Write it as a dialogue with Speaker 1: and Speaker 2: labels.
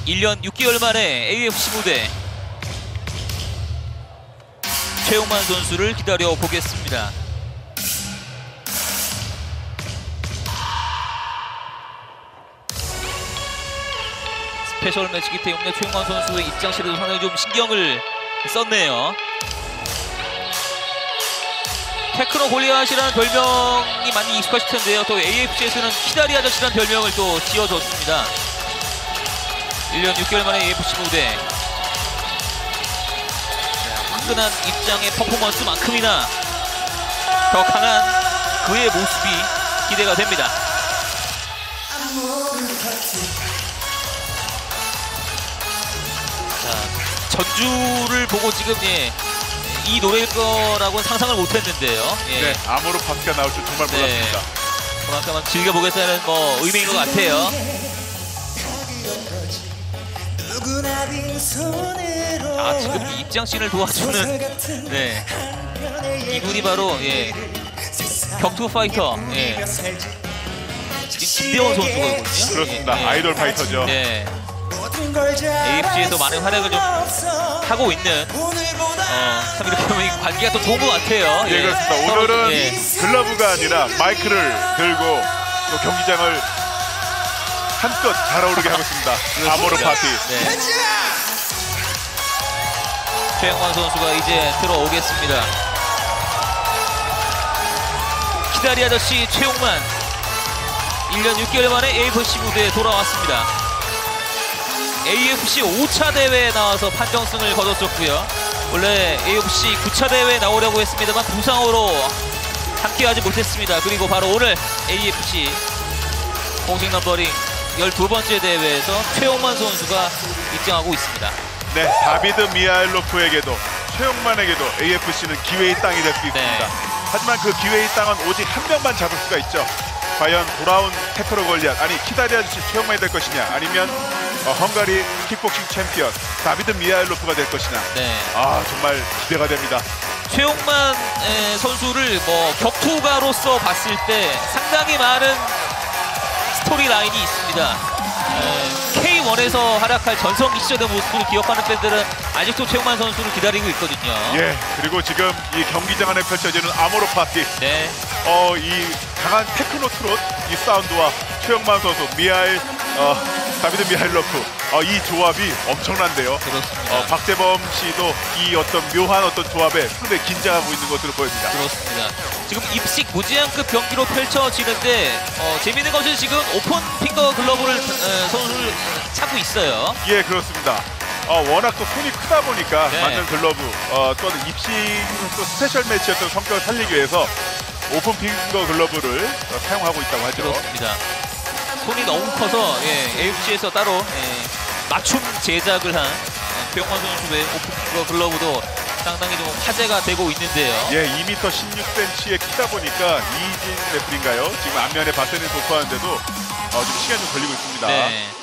Speaker 1: 1년 6개월 만에 AFC 무대 최용만 선수를 기다려 보겠습니다. 스페셜 매치이기 때문에 최용만 선수의 입장실에도 상당히 좀 신경을 썼네요. 테크노 골리앗이라는 별명이 많이 익숙하실 텐데요. 또 AFC에서는 키다리 아저씨라는 별명을 또 지어줬습니다. 1년 6개월 만에 AFC 무대. 화끈한 입장의 퍼포먼스만큼이나 더 강한 그의 모습이 기대가 됩니다. 자, 전주를 보고 지금 이 노래일 거라고는 상상을 못했는데요.
Speaker 2: 네, 아모르 파티가 나올 줄 정말 몰랐습니다.
Speaker 1: 그만큼 즐겨보겠다는 의미인 것 같아요. 지금 이 입장씬을 도와주는 이분이 바로 격투 파이터 김대원 선수거든요.
Speaker 2: 그렇습니다. 아이돌 파이터죠.
Speaker 1: AFC에서 많은 활약을 좀 하고 있는 참 이렇게 보면 관계가 또 좋은 것 같아요.
Speaker 2: 예, 그렇습니다. 오늘은 글러브가 아니라 마이크를 들고 또 경기장을 한껏 달아오르게 하고 있습니다. 아모르 파티.
Speaker 1: 최용만 선수가 이제 들어오겠습니다. 키다리 아저씨 최용만 1년 6개월 만에 AFC 무대에 돌아왔습니다. AFC 5차 대회에 나와서 판정승을 거뒀었고요. 원래 AFC 9차 대회에 나오려고 했습니다만 부상으로 함께하지 못했습니다. 그리고 바로 오늘 AFC 공식 넘버링 12번째 대회에서 최용만 선수가 입장하고 있습니다.
Speaker 2: 네, 다비드 미하일로프에게도 최용만에게도 AFC는 기회의 땅이 될 수 있습니다. 하지만 그 기회의 땅은 오직 한 명만 잡을 수가 있죠. 과연 돌아온 테크노 골리앗, 아니 키다리 아저씨 최용만이 될 것이냐, 아니면 헝가리 킥복싱 챔피언 다비드 미하일로프가 될 것이냐. 정말 기대가 됩니다.
Speaker 1: 최용만 선수를 격투가로서 봤을 때 상당히 많은 스토리 라인이 있습니다. K1에서 활약할 전성기 시절의 모습을 기억하는 팬들은 아직도 최용만 선수를 기다리고 있거든요.
Speaker 2: 예, 그리고 지금 이 경기장 안에 펼쳐지는 아모르 파티. 이 강한 테크노 트롯 이 사운드와 최용만 선수, 다비드 미하일로프 이 조합이 엄청난데요.
Speaker 1: 그렇습니다.
Speaker 2: 박재범 씨도 이 어떤 묘한 조합에 상당히 긴장하고 있는 것으로 보입니다.
Speaker 1: 그렇습니다. 지금 입식 무제한급 경기로 펼쳐지는데 재미있는 것은 지금 오픈 핑거 글러브를 선수를 차고 있어요.
Speaker 2: 예, 그렇습니다. 워낙 또 손이 크다 보니까 맞는 글러브, 또 입식 또 스페셜 매치였던 성격을 살리기 위해서 오픈 핑거 글러브를 사용하고 있다고 하죠.
Speaker 1: 그렇습니다. 손이 너무 커서 AFC에서 따로 맞춤 제작을 한 최용만 선수의 오픈 핑거 글러브도 상당히 좀 화제가 되고 있는데요.
Speaker 2: 예, 2m 16cm의 키다 보니까 이진 레플인가요? 지금 앞면에 바세는 도포하는데도 좀 시간이 좀 걸리고 있습니다.